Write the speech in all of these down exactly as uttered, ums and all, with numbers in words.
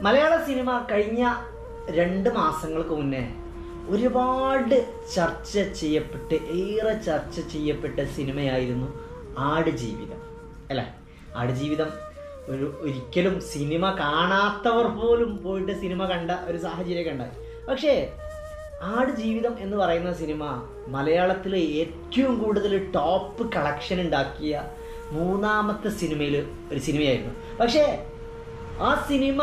മലയാള cinema കഴിഞ്ഞ രണ്ട് മാസങ്ങൾക്ക് മുന്നേ ഒരുപാട് ചർച്ച ചെയ്യപ്പെട്ട് ഏറെ ചർച്ച ചെയ്യപ്പെട്ട സിനിമയായിരുന്നു ആടുജീവിതം അല്ലേ. ആടുജീവിതം ഒരു ഒരിക്കലും സിനിമ കാണാത്തവർ പോലും പോയിട്ട് സിനിമ കണ്ട ഒരു സാഹചര്യമൊക്കെ ഉണ്ടായി. പക്ഷേ ആടുജീവിതം എന്ന് പറയുന്ന സിനിമ മലയാളത്തിലെ ഏറ്റവും കൂടുതൽ ടോപ്പ് കളക്ഷൻ ഉണ്ടാക്കിയ മൂന്നാമത്തെ സിനിമയിൽ ഒരു സിനിമയായിരുന്നു. പക്ഷേ ആ സിനിമ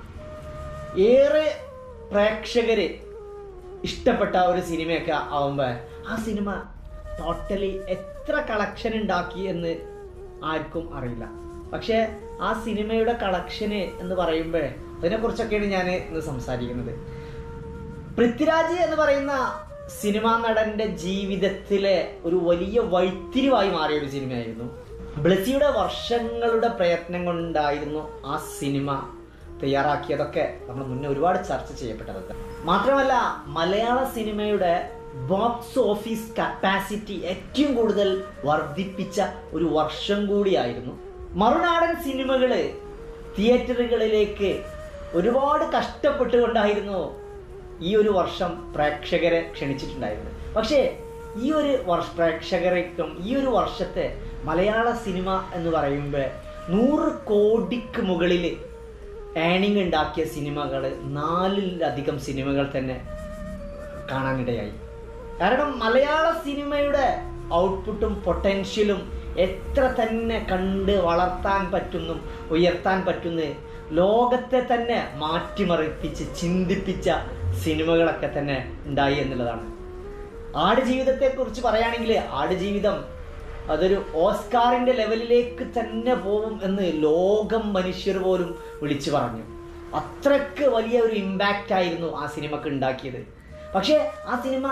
ഏറെ പ്രേക്ഷകര് ഇഷ്ടപ്പെട്ട ഒരു സിനിമയൊക്കെ ആവുമ്പോൾ ആ സിനിമ ടോട്ടലി എത്ര കളക്ഷൻ ഉണ്ടാക്കി എന്ന് ആർക്കും അറിയില്ല. പക്ഷേ ആ സിനിമയുടെ കളക്ഷന് എന്ന് പറയുമ്പോൾ അതിനെക്കുറിച്ചൊക്കെയാണ് ഞാൻ ഇന്ന് സംസാരിക്കുന്നത്. പൃഥ്വിരാജ് എന്ന് പറയുന്ന സിനിമാ നടന്റെ ജീവിതത്തിലെ ഒരു വലിയ വഴിത്തിരിവായി മാറിയ ഒരു സിനിമയായിരുന്നു. ബ്ലസ്സിയുടെ വർഷങ്ങളുടെ പ്രയത്നം കൊണ്ടായിരുന്നു ആ സിനിമ തയ്യാറാക്കിയതൊക്കെ നമ്മൾ മുന്നേ ഒരുപാട് ചർച്ച ചെയ്യപ്പെട്ടതൊക്കെ. മാത്രമല്ല മലയാള സിനിമയുടെ ബോക്സ് ഓഫീസ് കപ്പാസിറ്റി ഏറ്റവും കൂടുതൽ വർദ്ധിപ്പിച്ച ഒരു വർഷം കൂടിയായിരുന്നു. മറുനാടൻ സിനിമകള് തിയേറ്ററുകളിലേക്ക് ഒരുപാട് കഷ്ടപ്പെട്ടുകൊണ്ടായിരുന്നു ഈ ഒരു വർഷം പ്രേക്ഷകരെ ക്ഷണിച്ചിട്ടുണ്ടായിരുന്നത്. പക്ഷേ ഈ ഒരു വർഷ പ്രേക്ഷകർക്കും ഈ ഒരു വർഷത്തെ മലയാള സിനിമ എന്ന് പറയുമ്പോൾ നൂറ് കോടിക്ക് മുകളിൽ ഏണിംഗ് ഉണ്ടാക്കിയ സിനിമകൾ നാലിലധികം സിനിമകൾ തന്നെ കാണാനിടയായി. കാരണം മലയാള സിനിമയുടെ ഔട്ട്പുട്ടും പൊട്ടൻഷ്യലും എത്ര തന്നെ കണ്ട് വളർത്താൻ പറ്റുന്നു ഉയർത്താൻ പറ്റുന്ന ലോകത്തെ തന്നെ മാറ്റിമറിപ്പിച്ച് ചിന്തിപ്പിച്ച സിനിമകളൊക്കെ തന്നെ ഉണ്ടായി എന്നുള്ളതാണ്. ആടുജീവിതത്തെ കുറിച്ച് പറയുകയാണെങ്കിൽ ആടുജീവിതം അതൊരു ഓസ്കാറിന്റെ ലെവലിലേക്ക് തന്നെ പോകും എന്ന് ലോകം മനുഷ്യർ പോലും വിളിച്ചു പറഞ്ഞു. അത്രക്ക് വലിയ ഒരു ഇമ്പാക്റ്റ് ആയിരുന്നു ആ സിനിമക്ക് ഉണ്ടാക്കിയത്. പക്ഷേ ആ സിനിമ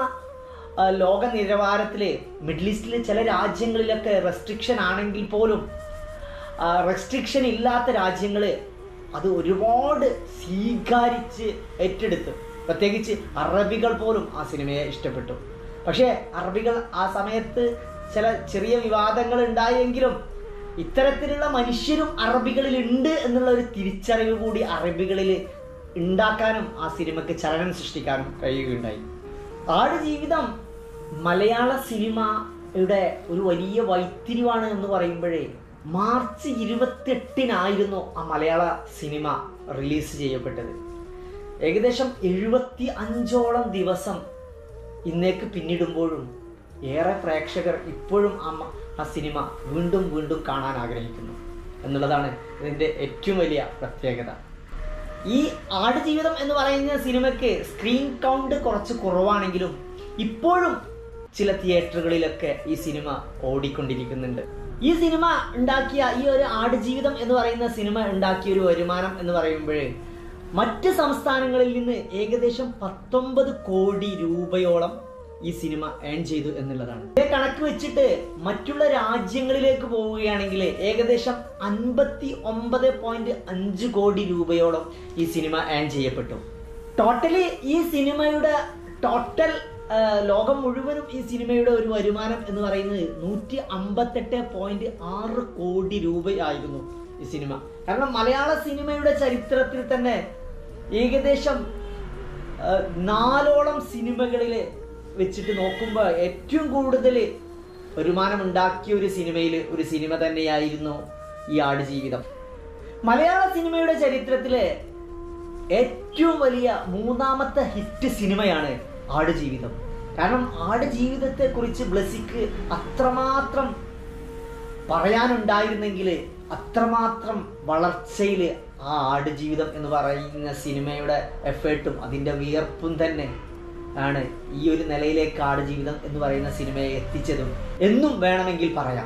ലോക നിലവാരത്തില് മിഡിൽ ഈസ്റ്റിലെ ചില രാജ്യങ്ങളിലൊക്കെ റെസ്ട്രിക്ഷൻ ആണെങ്കിൽ പോലും റെസ്ട്രിക്ഷൻ ഇല്ലാത്ത രാജ്യങ്ങള് അത് ഒരുപാട് സ്വീകരിച്ച് ഏറ്റെടുത്തു. പ്രത്യേകിച്ച് അറബികൾ പോലും ആ സിനിമയെ ഇഷ്ടപ്പെട്ടു. പക്ഷേ അറബികൾ ആ സമയത്ത് ചില ചെറിയ വിവാദങ്ങൾ ഉണ്ടായെങ്കിലും ഇത്തരത്തിലുള്ള മനുഷ്യരും അറബികളിൽ ഉണ്ട് എന്നുള്ള ഒരു തിരിച്ചറിവ് കൂടി അറബികളിൽ ഉണ്ടാക്കാനും ആ സിനിമയ്ക്ക് ചലനം സൃഷ്ടിക്കാനും കഴിയുകയുണ്ടായി. ആടുജീവിതം മലയാള സിനിമയുടെ ഒരു വലിയ വഴിത്തിരിവാണ് എന്ന് പറയുമ്പോഴേ മാർച്ച് ഇരുപത്തി എട്ടിനായിരുന്നു ആ മലയാള സിനിമ റിലീസ് ചെയ്യപ്പെട്ടത്. ഏകദേശം എഴുപത്തി അഞ്ചോളം ദിവസം ഇന്നേക്ക് പിന്നിടുമ്പോഴും ഏറെ പ്രേക്ഷകർ ഇപ്പോഴും ആ ആ സിനിമ വീണ്ടും വീണ്ടും കാണാൻ ആഗ്രഹിക്കുന്നു എന്നുള്ളതാണ് ഇതിൻ്റെ ഏറ്റവും വലിയ പ്രത്യേകത. ഈ ആടുജീവിതം എന്ന് പറയുന്ന സിനിമയ്ക്ക് സ്ക്രീൻ കൗണ്ട് കുറച്ച് കുറവാണെങ്കിലും ഇപ്പോഴും ചില തിയേറ്ററുകളിലൊക്കെ ഈ സിനിമ ഓടിക്കൊണ്ടിരിക്കുന്നുണ്ട്. ഈ സിനിമ ഉണ്ടാക്കിയ ഈ ഒരു ആടുജീവിതം എന്ന് പറയുന്ന സിനിമ ഉണ്ടാക്കിയ ഒരു വരുമാനം എന്ന് പറയുമ്പോഴേ മറ്റ് സംസ്ഥാനങ്ങളിൽ നിന്ന് ഏകദേശം പത്തൊമ്പത് കോടി രൂപയോളം ഈ സിനിമ ഏൺ ചെയ്തു എന്നുള്ളതാണ്. ഇതേ കണക്ക് വെച്ചിട്ട് മറ്റുള്ള രാജ്യങ്ങളിലേക്ക് പോവുകയാണെങ്കിൽ ഏകദേശം അൻപത്തി ഒമ്പത് പോയിന്റ് അഞ്ച് കോടി രൂപയോളം ഈ സിനിമ ഏൺ ചെയ്യപ്പെട്ടു. ടോട്ടലി ഈ സിനിമയുടെ ടോട്ടൽ ലോകം മുഴുവനും ഈ സിനിമയുടെ ഒരു വരുമാനം എന്ന് പറയുന്നത് നൂറ്റി അമ്പത്തെട്ട് പോയിന്റ് ആറ് കോടി രൂപയായിരുന്നു ഈ സിനിമ. കാരണം മലയാള സിനിമയുടെ ചരിത്രത്തിൽ തന്നെ ഏകദേശം നാലോളം സിനിമകളിൽ വെച്ചിട്ട് നോക്കുമ്പോൾ ഏറ്റവും കൂടുതൽ വരുമാനം ഉണ്ടാക്കിയ ഒരു സിനിമയിൽ ഒരു സിനിമ തന്നെയായിരുന്നു ഈ ആടുജീവിതം. മലയാള സിനിമയുടെ ചരിത്രത്തിലെ ഏറ്റവും വലിയ മൂന്നാമത്തെ ഹിറ്റ് സിനിമയാണ് ആടുജീവിതം. കാരണം ആടുജീവിതത്തെ കുറിച്ച് ബ്ലസ്സിക്ക് അത്രമാത്രം പറയാനുണ്ടായിരുന്നെങ്കിൽ അത്രമാത്രം വളർച്ചയിൽ ആ ആടുജീവിതം എന്ന് പറയുന്ന സിനിമയുടെ എഫേർട്ടും അതിൻ്റെ വിയർപ്പും തന്നെ ആണ് ഈ ഒരു നിലയിലേക്ക് ആടുജീവിതം എന്ന് പറയുന്ന സിനിമയെ എത്തിച്ചതും എന്നും വേണമെങ്കിൽ പറയാം.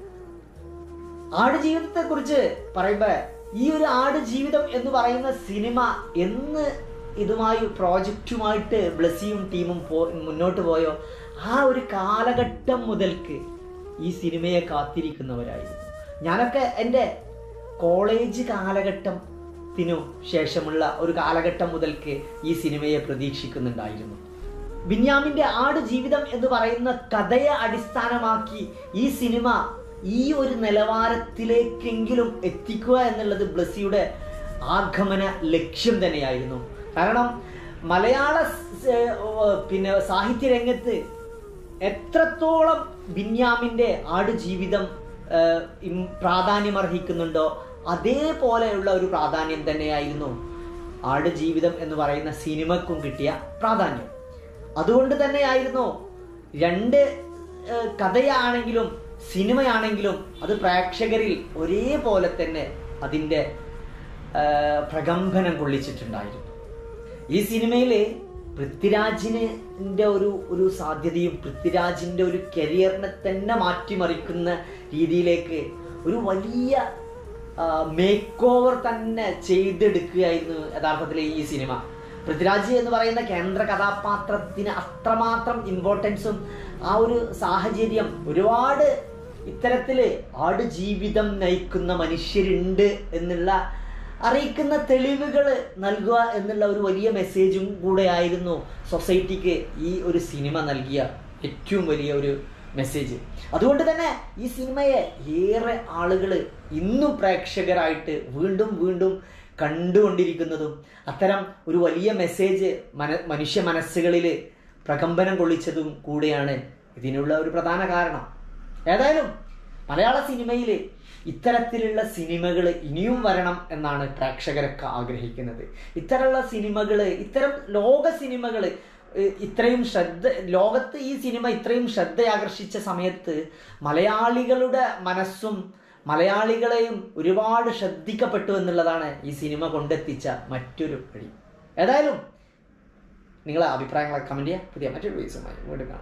ആടുജീവിതത്തെ കുറിച്ച് പറയുമ്പോൾ ഈ ഒരു ആടുജീവിതം എന്ന് പറയുന്ന സിനിമ എന്ന് ഇതുമായി പ്രോജക്റ്റുമായിട്ട് ബ്ലസ്സിയും ടീമും പോ മുന്നോട്ട് പോയോ ആ ഒരു കാലഘട്ടം മുതൽക്ക് ഈ സിനിമയെ കാത്തിരിക്കുന്നവരായിരുന്നു. ഞാനൊക്കെ എൻ്റെ കോളേജ് കാലഘട്ടത്തിനു ശേഷമുള്ള ഒരു കാലഘട്ടം മുതൽക്ക് ഈ സിനിമയെ പ്രതീക്ഷിക്കുന്നുണ്ടായിരുന്നു. ബിന്യാമിൻ്റെ ആടുജീവിതം എന്ന് പറയുന്ന കഥയെ അടിസ്ഥാനമാക്കി ഈ സിനിമ ഈ ഒരു നിലവാരത്തിലേക്കെങ്കിലും എത്തിക്കുക എന്നുള്ളത് ബ്ലസ്സിയുടെ ആഗമന ലക്ഷ്യം തന്നെയായിരുന്നു. കാരണം മലയാള പിന്നെ സാഹിത്യ രംഗത്ത് എത്രത്തോളം ബിന്യാമിൻ്റെ ആടുജീവിതം പ്രാധാന്യം അർഹിക്കുന്നുണ്ടോ അതേപോലെയുള്ള ഒരു പ്രാധാന്യം തന്നെയായിരുന്നു ആടുജീവിതം എന്ന് പറയുന്ന സിനിമക്കും കിട്ടിയ പ്രാധാന്യം. അതുകൊണ്ട് തന്നെയായിരുന്നു രണ്ട് കഥയാണെങ്കിലും സിനിമയാണെങ്കിലും അത് പ്രേക്ഷകരിൽ ഒരേപോലെ തന്നെ അതിൻ്റെ പ്രകമ്പനം കൊള്ളിച്ചിട്ടുണ്ടായിരുന്നു. ഈ സിനിമയിൽ പൃഥ്വിരാജിൻ്റെ ഒരു ഒരു സാധ്യതയും പൃഥ്വിരാജിൻ്റെ ഒരു കരിയറിനെ തന്നെ മാറ്റിമറിക്കുന്ന രീതിയിലേക്ക് ഒരു വലിയ മേക്ക് ഓവർ തന്നെ ചെയ്തെടുക്കുകയായിരുന്നു യഥാർത്ഥത്തിൽ ഈ സിനിമ. പൃഥ്വിരാജ് എന്ന് പറയുന്ന കേന്ദ്ര കഥാപാത്രത്തിന് അത്രമാത്രം ഇമ്പോർട്ടൻസും ആ ഒരു സാഹചര്യം ഒരുപാട് ഇത്തരത്തിൽ ആടുജീവിതം നയിക്കുന്ന മനുഷ്യരുണ്ട് എന്നുള്ള അറിയിക്കുന്ന തെളിവുകൾ നൽകുക എന്നുള്ള ഒരു വലിയ മെസ്സേജും കൂടെ ആയിരുന്നു സൊസൈറ്റിക്ക് ഈ ഒരു സിനിമ നൽകിയ ഏറ്റവും വലിയ ഒരു മെസ്സേജ്. അതുകൊണ്ട് തന്നെ ഈ സിനിമയെ ഏറെ ആളുകൾ ഇന്നും പ്രേക്ഷകരായിട്ട് വീണ്ടും വീണ്ടും കണ്ടുകൊണ്ടിരിക്കുന്നതും അത്തരം ഒരു വലിയ മെസ്സേജ് മന മനുഷ്യ മനസ്സുകളിൽ പ്രകമ്പനം കൊള്ളിച്ചതും കൂടെയാണ് ഇതിനുള്ള ഒരു പ്രധാന കാരണം. ഏതായാലും മലയാള സിനിമയിൽ ഇത്തരത്തിലുള്ള സിനിമകൾ ഇനിയും വരണം എന്നാണ് പ്രേക്ഷകരൊക്കെ ആഗ്രഹിക്കുന്നത്. ഇത്തരമുള്ള സിനിമകൾ, ഇത്തരം ലോക സിനിമകൾ ഇത്രയും ശ്രദ്ധ ലോകത്ത് ഈ സിനിമ ഇത്രയും ശ്രദ്ധയാകർഷിച്ച സമയത്ത് മലയാളികളുടെ മനസ്സും മലയാളികളെയും ഒരുപാട് ശ്രദ്ധിക്കപ്പെട്ടു എന്നുള്ളതാണ് ഈ സിനിമ കൊണ്ടെത്തിച്ച മറ്റൊരു വഴി. ഏതായാലും നിങ്ങളെ അഭിപ്രായങ്ങളൊക്കെ കമൻറ്റ് ചെയ്യുക. പുതിയ മറ്റൊരു വീഡിയോസുമായി വീണ്ടും കാണാം.